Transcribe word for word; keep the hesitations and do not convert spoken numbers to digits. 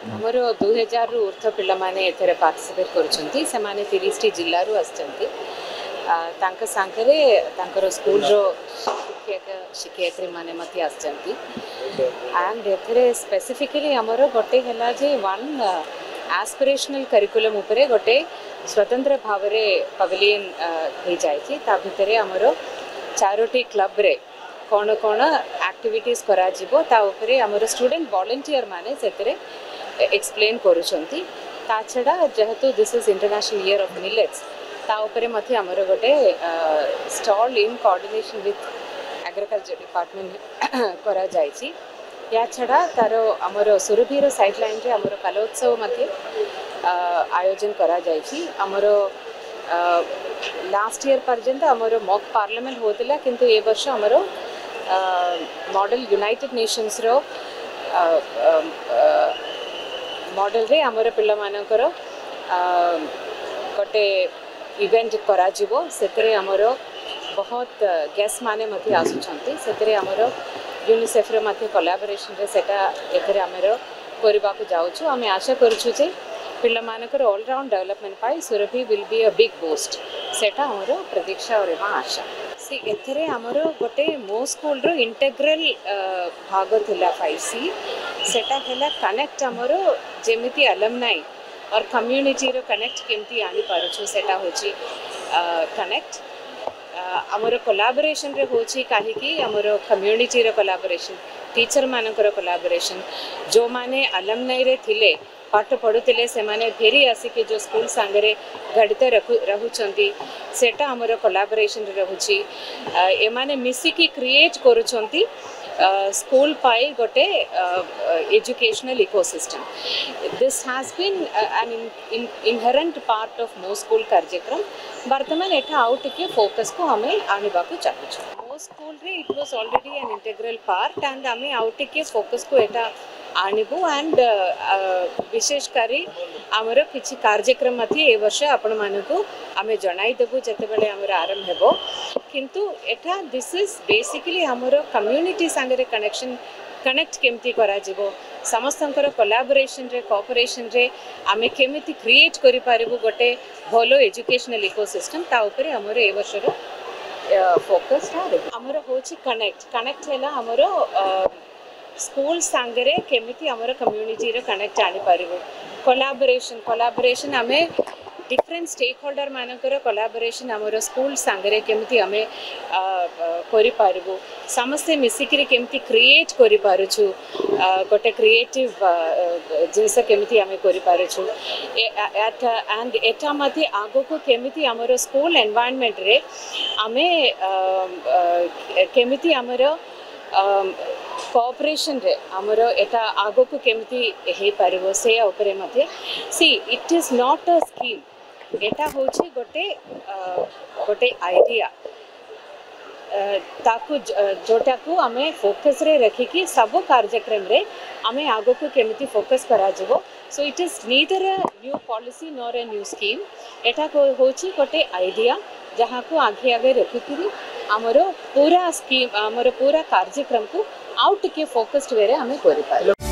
आमर दो हजार रु ऊर्ध्व पिला माने एथरे पार्टिसिपेट करूछंती से माने तीस टी जिल्ला रु आछंती तांक सांगरे तांकर स्कूल रो शिक्षक शिक्षयित्री माने मते आछंती एंड एथरे स्पेसिफिकली आमर गोटे हला जे वन एस्पिरेशनल करिकुलम उपरे गोटे स्वतंत्र भावरे पवेलियन हे जायछि ता भितरे आमर चारोटी क्लब रे कौन कौन एक्टिविटीज करा जिवो ता उपरे आमर स्टूडेंट वॉलंटियर माने सेतरे एक्सप्लेन करूछंती ता छडा जेहेतु this is international year of millets ता उपरे मथे आमर गोटे stall in coordination with agriculture department करा जायछि या छडा तारो आमर सुरभीर साइड लाइन रे आमर कलोत्सव मथे आयोजन करा जायछि आमर लास्ट ईयर पर्यंत आमर मॉक पार्लियामेंट होतिला किंतु ए वर्ष आमर मॉडल यूनाइटेड नेशंस रो मॉडल रे आमर पिल्ला मानकर गोटे इवेंट करा जिवो सेतरे आमर बहुत गेस्ट माने मथे आसुछंती सेतरे आमर यूनिसेफ रे मथे कोलैबोरेशन रे सेटा एथरे आमर करबा को जाउछु आमे आशा करछु जे पिल्ला मानकर ऑल राउंड डेवलपमेंट पाई Surabhi will be a big boost सेटा आमर प्रतीक्षा और आशा सी एथरे आमर गोटे मो स्कूल रो इंटेग्रल भाग थिला फाइव सी सेटा हेला कनेक्ट आमर जेमिति अलमनाई और कम्युनिटी रो कनेक्ट केमती आनी पारुछु सेटा होची कनेक्ट आमर कोलैबोरेशन रे होची काहे कि आमर कम्युनिटी रो कोलैबोरेशन टीचर मानकर कोलैबोरेशन जो माने अलमनाई रे थिले पाठ पढ़ुले से माने फेरी आसिके जो स्कूल सांगरे गढ़ित रहुचंती सेटा आमर कोलैबोरेशन रहुची ए माने मिसिकी क्रिएट करूचंती स्कूल पाई गोटे educational ecosystem this has been an inherent part of मो स्कूल कार्यक्रम वर्तमान एटा आउ टिके फोकस को हमें आनिबा को चाहूछु मो स्कूल रे it was already an integral part and हमें आउ टिके फोकस को एटा आनिबु एंड विशेष करी आमर किछि कार्यक्रम मथि ए वर्ष आपण मानकु आमे जणाई देबु जते बेले आमर आरंभ हेबो किंतु एटा दिस इज बेसिकली आमर कम्युनिटी संगे कनेक्शन कनेक्ट केमती करा जिवो समस्तंकर कोलैबोरेशन रे कोऑपरेशन रे आमे केमिति क्रिएट करि पारिबु गोटे भलो एजुकेशनल इकोसिस्टम ता ऊपर आमर ए वर्ष रो फोकस है आमर होछि कनेक्ट कनेक्ट हैला आमर स्कूल सांगरे केमिति आमर कम्युनिटी रो कनेक्ट आनी पारिबो कोलैबोरेशन कोलैबोरेशन आमे डिफरेंट स्टेक होल्डर मानकर कोलैबोरेशन आमर स्कूल सांगरे केमिति आमे करि पारिबो समस्ते मिसिकरी केमिति क्रिएट करि पारुछु गोटे क्रिएटिव जिनस केमिति आमे करि पारुछु एट एंड एटा मध्ये आगो को केमिति आमर स्कूल एनवायरनमेंट रे आमे केमिति आमर कोऑपरेशन रे आमर एटा आगो को केमिति हे पारिबो से ऊपर मध्ये see it is not a scheme एटा होछि गोटे गोटे आइडिया ताकू जोटा को आमे फोकस रे रखी कि सब कार्यक्रम रे आमे आगो को केमिति फोकस करा जिवो so it is neither a new policy nor a new scheme एटा को होछि गोटे आइडिया जहाँ को आगे आगे रखिकी आमर पूरा स्कीम आमर पूरा कार्यक्रम को आउ टिके फोकस्ड वे आमे करि पारे।